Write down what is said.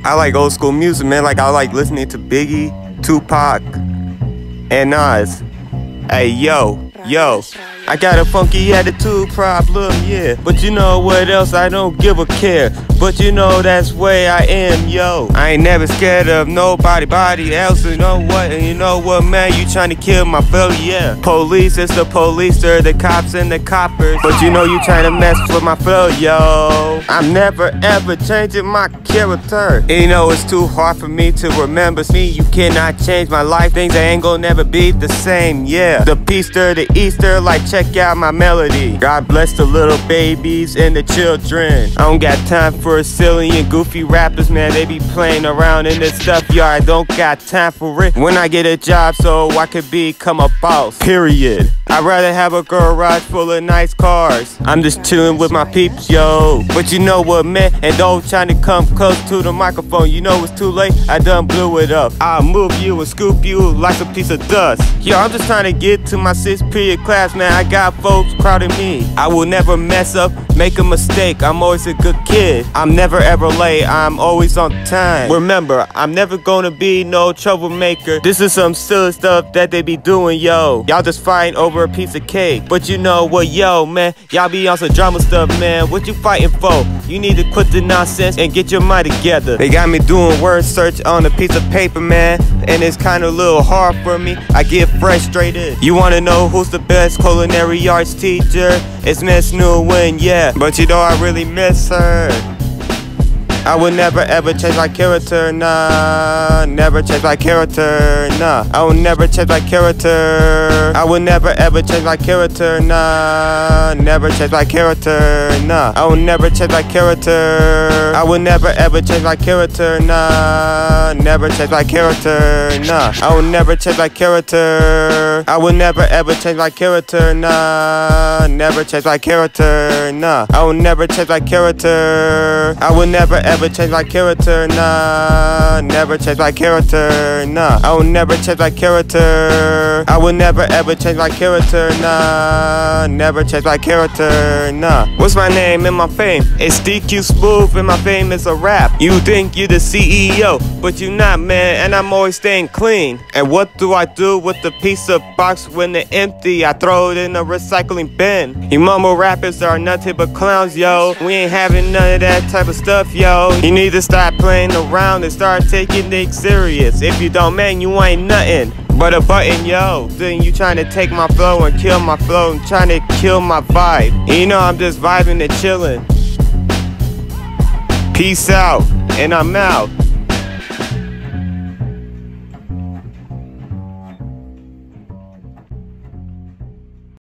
I like old school music, man. Like I like listening to Biggie, Tupac, and Nas. Hey, yo. I got a funky attitude problem, yeah. But you know what else? I don't give a care. But you know that's way I am, yo. I ain't never scared of nobody else. You know what? And you know what, man? You trying to kill my fellow, yeah. Police, it's the police, they're the cops and the coppers. But you know you trying to mess with my fellow, yo. I'm never ever changing my character. And you know it's too hard for me to remember me. You cannot change my life. Things that ain't gonna never be the same, yeah. The Peaster, the Easter, like check out my melody. God bless the little babies and the children. I don't got time for silly and goofy rappers, man. They be playing around in this stuff, yo. I don't got time for it. When I get a job so I could become a boss, period. I'd rather have a garage full of nice cars. I'm just chilling with my peeps, yo. But you know what, man? And don't try to come close to the microphone. You know it's too late, I done blew it up. I'll move you and scoop you like a piece of dust. Yo, I'm just trying to get to my 6th period class, man. I got folks crowding me. I will never mess up, make a mistake. I'm always a good kid. I'm never ever late, I'm always on time. Remember, I'm never gonna be no troublemaker. This is some silly stuff that they be doing, yo. Y'all just fighting over a piece of cake. But you know what, yo, man, y'all be on some drama stuff, man. What you fighting for? You need to quit the nonsense and get your mind together. They got me doing word search on a piece of paper, man, and it's kinda a little hard for me. I get frustrated. You wanna know who's the best culinary arts teacher? It's Miss Nguyen, yeah. But you know I really miss her. I would never ever change my character, nah. Never change my character, nah. I will never change my character. I will never ever change my character, nah. Never change my character, nah. I will never change my character. I will never ever change my character, nah. Never change my character, nah. I will never change my character. I will never ever change my character, nah. Never change my character, nah. I will never change my character. I will never ever change my character, nah. Never change my character, nah. I will never change my character. I will never ever change my character, nah. Never change my character, nah. What's my name and my fame? It's DQ Smooth and my fame is a rap. You think you the CEO, but you not, man, and I'm always staying clean. And what do I do with the piece of box when it's empty? I throw it in a recycling bin. You mumble rappers are nothing but clowns, yo. We ain't having none of that type of stuff, yo. You need to stop playing around and start taking things serious. If you don't, man, you ain't nothing but a button, yo. Then you trying to take my flow and kill my flow and trying to kill my vibe. And you know I'm just vibing and chilling. Peace out, and I'm out.